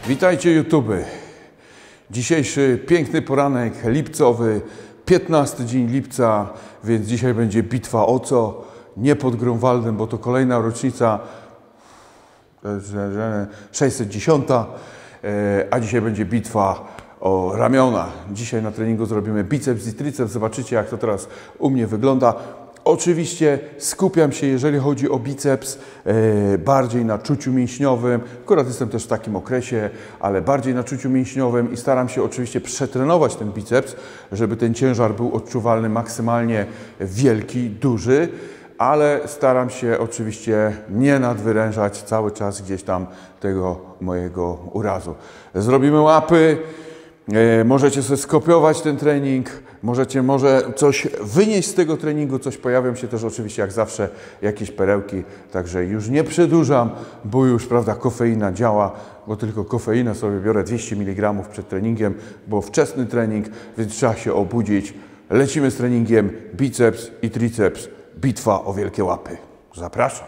Witajcie YouTube. Dzisiejszy piękny poranek lipcowy, 15 dzień lipca, więc dzisiaj będzie bitwa o co? Nie pod Grunwaldem, bo to kolejna rocznica 610, a dzisiaj będzie bitwa o ramiona. Dzisiaj na treningu zrobimy biceps i triceps. Zobaczycie, jak to teraz u mnie wygląda. Oczywiście skupiam się, jeżeli chodzi o biceps, bardziej na czuciu mięśniowym. Akurat jestem też w takim okresie, ale bardziej na czuciu mięśniowym i staram się oczywiście przetrenować ten biceps, żeby ten ciężar był odczuwalny maksymalnie wielki, duży, ale staram się oczywiście nie nadwyrężać cały czas gdzieś tam tego mojego urazu. Zrobimy łapy. Możecie sobie skopiować ten trening, możecie może coś wynieść z tego treningu, coś pojawią się też oczywiście jak zawsze jakieś perełki, także już nie przedłużam, bo już, prawda, kofeina działa, bo tylko kofeinę sobie biorę 200 mg przed treningiem, bo wczesny trening, więc trzeba się obudzić. Lecimy z treningiem biceps i triceps, bitwa o wielkie łapy. Zapraszam.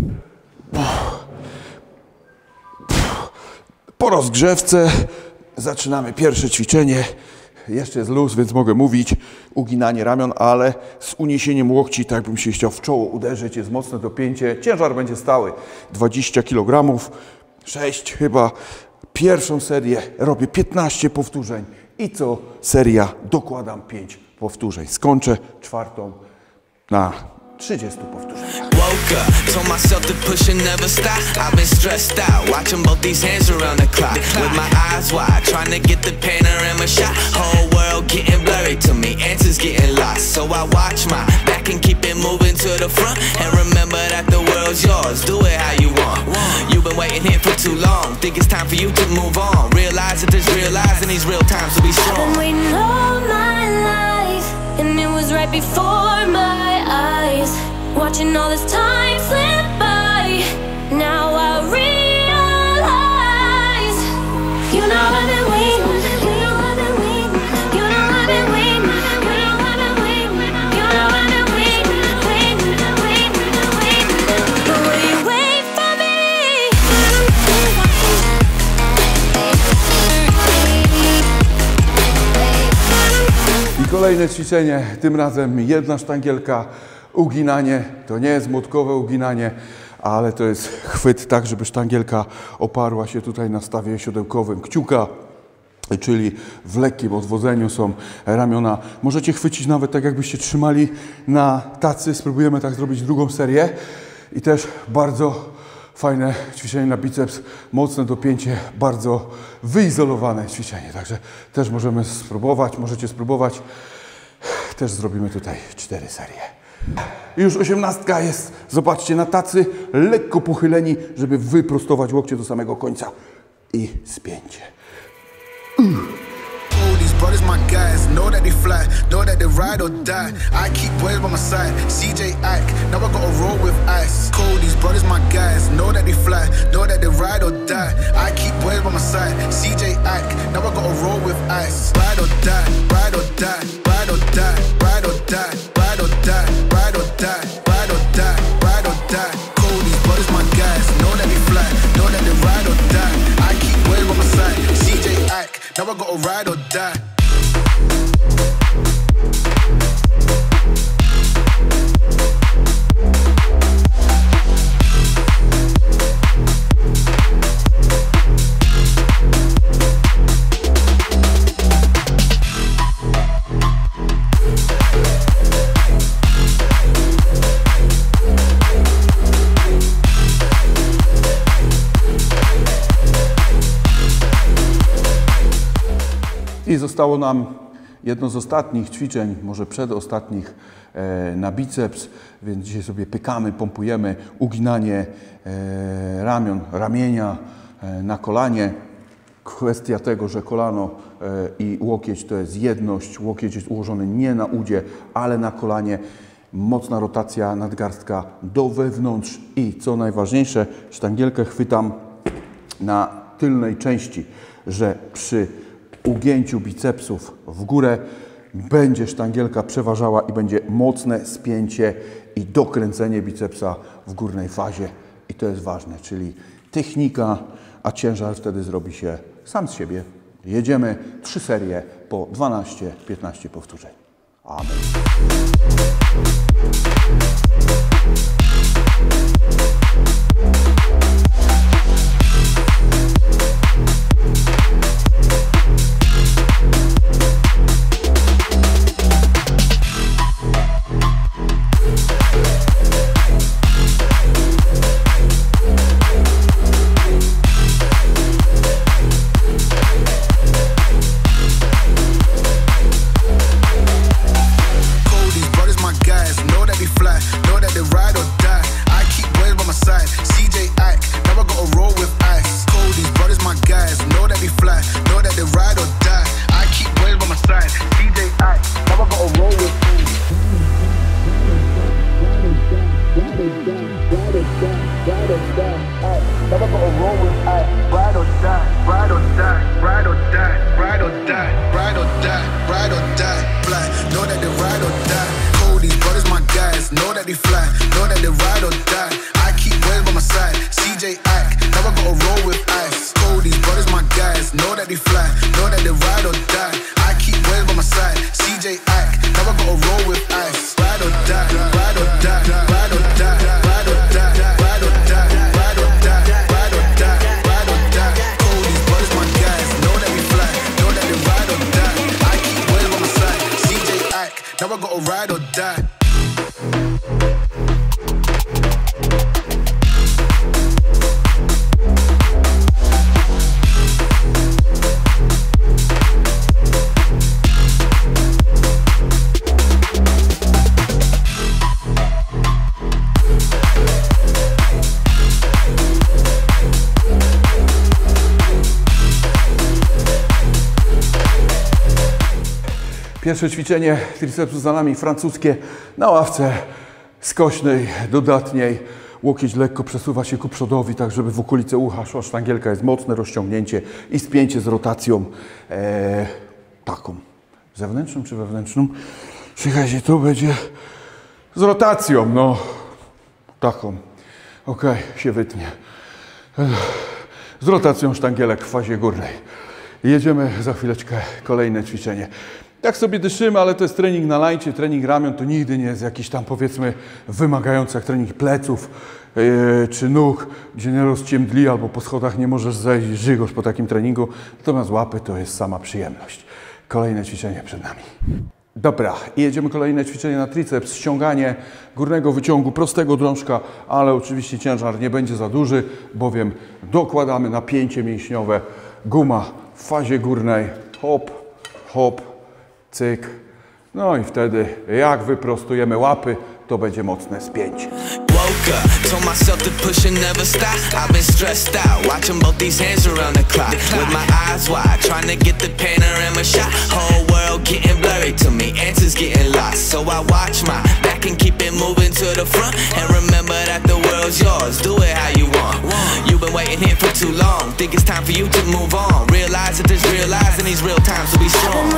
Po rozgrzewce zaczynamy pierwsze ćwiczenie. Jeszcze jest luz, więc mogę mówić. Uginanie ramion, ale z uniesieniem łokci, tak bym się chciał w czoło uderzyć. Jest mocne dopięcie. Ciężar będzie stały. 20 kg. 6 chyba. Pierwszą serię robię 15 powtórzeń i co seria dokładam 5 powtórzeń. Skończę czwartą na 30 powtórzeń. Woke up, told myself to push and never stop. I've been stressed out, watching both these hands around the clock. With my eyes wide, trying to get the panorama shot. Whole world getting blurry to me, answers getting lost. So I watch my back and keep it moving to the front. And remember that the world's yours, do it how you want. You've been waiting here for too long, think it's time for you to move on. Realize that there's real lies in these real times to be strong. I've been waiting all my life, and it was right before my eyes. Watching all this time slip by, now I realize. You know I've been waiting, you know I've been waiting, you know I've been waiting, you know I've been waiting, you know I've been waiting, waiting. But will you wait for me? I kolejne ćwiczenie, tym razem jedna sztangielka, uginanie. To nie jest młotkowe uginanie, ale to jest chwyt tak, żeby sztangielka oparła się tutaj na stawie siodełkowym kciuka, czyli w lekkim odwodzeniu są ramiona. Możecie chwycić nawet tak, jakbyście trzymali na tacy. Spróbujemy tak zrobić drugą serię. I też bardzo fajne ćwiczenie na biceps, mocne dopięcie, bardzo wyizolowane ćwiczenie. Także też możemy spróbować, możecie spróbować. Też zrobimy tutaj 4 serie. Już 18 jest, zobaczcie, na tacy, lekko pochyleni, żeby wyprostować łokcie do samego końca i spięcie. These brothers my guys, know that they fly, know that they ride or die. I keep boys by my side, CJ Ack, now I gotta roll with ice. Cold, these brothers my guys, know that they fly, know that they ride or die. I keep boys by my side, CJ Ack, now I gotta roll with ice. Ride or die, ride or die, ride or die, ride or die, ride or die, ride or die, ride or die, ride or die. Cold, these brothers my guys, know that they fly, know that they ride or die. I keep boys by my side, CJ Ack, now I gotta ride or die. I zostało nam jedno z ostatnich ćwiczeń, może przedostatnich na biceps, więc dzisiaj sobie pykamy, pompujemy, uginanie ramion, ramienia na kolanie. Kwestia tego, że kolano i łokieć to jest jedność, łokieć jest ułożony nie na udzie, ale na kolanie. Mocna rotacja nadgarstka do wewnątrz i co najważniejsze, sztangielkę chwytam na tylnej części, że przy ugięciu bicepsów w górę będzie sztangielka przeważała i będzie mocne spięcie i dokręcenie bicepsa w górnej fazie. I to jest ważne, czyli technika, a ciężar wtedy zrobi się sam z siebie. Jedziemy 3 serie po 12-15 powtórzeń. Amen. Pierwsze ćwiczenie tricepsu za nami, francuskie, na ławce skośnej, dodatniej. Łokieć lekko przesuwa się ku przodowi, tak żeby w okolice ucha szła sztangielka, jest mocne rozciągnięcie i spięcie z rotacją taką. Zewnętrzną czy wewnętrzną? Słuchajcie, to będzie z rotacją, no taką. Ok, się wytnie. Z rotacją sztangielek w fazie górnej. Jedziemy za chwileczkę, kolejne ćwiczenie. Tak sobie dyszymy, ale to jest trening na lajcie, trening ramion to nigdy nie jest jakiś tam, powiedzmy, wymagający jak trening pleców czy nóg, gdzie nie rozciemdli albo po schodach nie możesz zejść, żygosz po takim treningu. Natomiast łapy to jest sama przyjemność. Kolejne ćwiczenie przed nami. Dobra, i jedziemy kolejne ćwiczenie na triceps, ściąganie górnego wyciągu, prostego drążka, ale oczywiście ciężar nie będzie za duży, bowiem dokładamy napięcie mięśniowe, guma w fazie górnej, hop, hop, cyk. No i wtedy jak wyprostujemy łapy, to będzie mocne spięcie. Woke up, told myself to push and never stop. I've been stressed out, watching both these hands around the clock. With my eyes wide, trying to get the panorama shot. Whole world getting blurry to me, answers getting lost. So I watch my back and keep it moving to the front. And remember that the world's yours, do it how you want. You've been waiting here for too long, think it's time for you to move on. Realize that there's real lies in these real times, so be strong.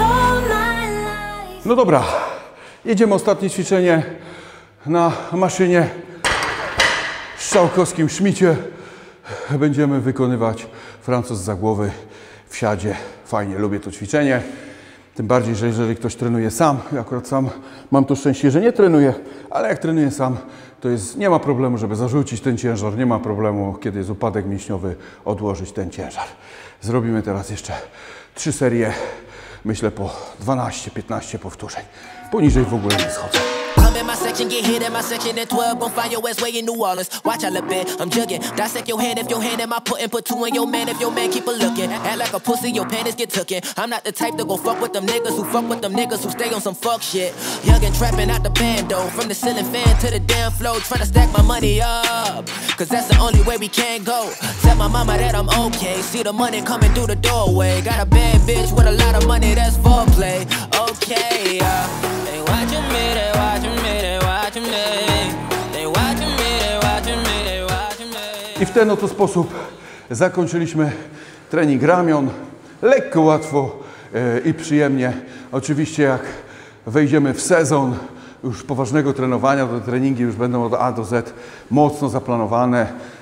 No dobra, jedziemy ostatnie ćwiczenie na maszynie strzałkowskim szmicie. Będziemy wykonywać Francuz za głowy w siadzie. Fajnie, lubię to ćwiczenie. Tym bardziej, że jeżeli ktoś trenuje sam, ja akurat sam mam to szczęście, że nie trenuję, ale jak trenuję sam, to jest, nie ma problemu, żeby zarzucić ten ciężar, nie ma problemu, kiedy jest upadek mięśniowy, odłożyć ten ciężar. Zrobimy teraz jeszcze 3 serie, myślę po 12-15 powtórzeń. Poniżej w ogóle nie schodzę. Come in my section, get hit in my section, then 12 gon' find your ass way in New Orleans. Watch out a bit, I'm jugging. Dissect your hand if your hand in my putting, put 2 in your man if your man keep a looking. Act like a pussy, your panties get tooken. I'm not the type to go fuck with them niggas who fuck with them niggas who stay on some fuck shit. Young and trapping out the bando, from the ceiling fan to the damn floor, trying to stack my money up, cause that's the only way we can go. Tell my mama that I'm okay, see the money coming through the doorway. Got a bad bitch with a lot of money, that's foreplay. Okay, they watching me, they watching me, they watching me. They watching me, they watching me, they watching me. I w ten oto sposób zakończyliśmy trening ramion. Lekko, łatwo i przyjemnie. Oczywiście jak wejdziemy w sezon już poważnego trenowania, to treningi już będą od A do Z mocno zaplanowane.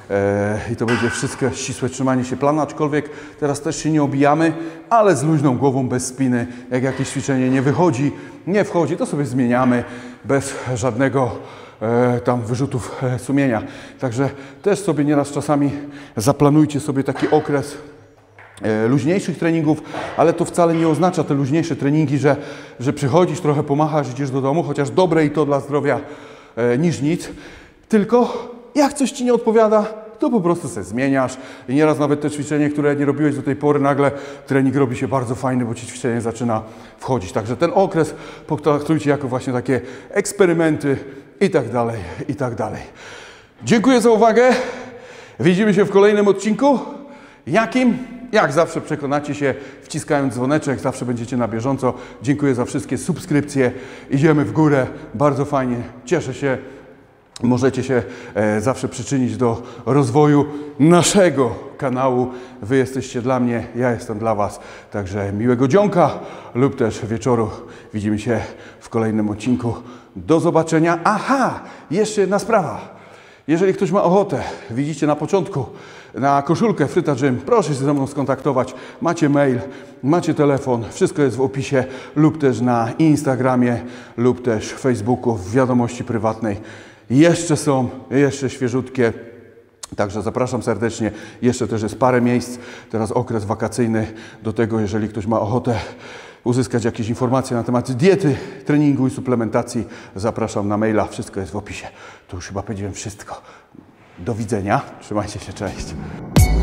i to będzie wszystko ścisłe trzymanie się planu, aczkolwiek teraz też się nie obijamy, ale z luźną głową, bez spiny. Jak jakieś ćwiczenie nie wychodzi, nie wchodzi, to sobie zmieniamy bez żadnego tam wyrzutów sumienia. Także też sobie nieraz czasami zaplanujcie sobie taki okres luźniejszych treningów, ale to wcale nie oznacza te luźniejsze treningi, że przychodzisz, trochę pomachasz, idziesz do domu, chociaż dobre i to dla zdrowia niż nic, tylko jak coś Ci nie odpowiada, to po prostu sobie zmieniasz i nieraz nawet te ćwiczenie, które nie robiłeś do tej pory, nagle trening robi się bardzo fajny, bo Ci ćwiczenie zaczyna wchodzić. Także ten okres potraktujcie jako właśnie takie eksperymenty i tak dalej, i tak dalej. Dziękuję za uwagę. Widzimy się w kolejnym odcinku. Jakim? Jak zawsze przekonacie się, wciskając dzwoneczek, zawsze będziecie na bieżąco. Dziękuję za wszystkie subskrypcje. Idziemy w górę, bardzo fajnie, cieszę się. Możecie się zawsze przyczynić do rozwoju naszego kanału. Wy jesteście dla mnie, ja jestem dla Was. Także miłego dzionka lub też wieczoru. Widzimy się w kolejnym odcinku. Do zobaczenia. Aha, jeszcze jedna sprawa. Jeżeli ktoś ma ochotę, widzicie na początku, na koszulkę Fryta Gym, proszę się ze mną skontaktować. Macie mail, macie telefon, wszystko jest w opisie lub też na Instagramie lub też Facebooku w wiadomości prywatnej. Jeszcze są, jeszcze świeżutkie, także zapraszam serdecznie. Jeszcze też jest parę miejsc, teraz okres wakacyjny. Do tego, jeżeli ktoś ma ochotę uzyskać jakieś informacje na temat diety, treningu i suplementacji, zapraszam na maila. Wszystko jest w opisie. Tu już chyba powiedziałem wszystko. Do widzenia. Trzymajcie się, cześć.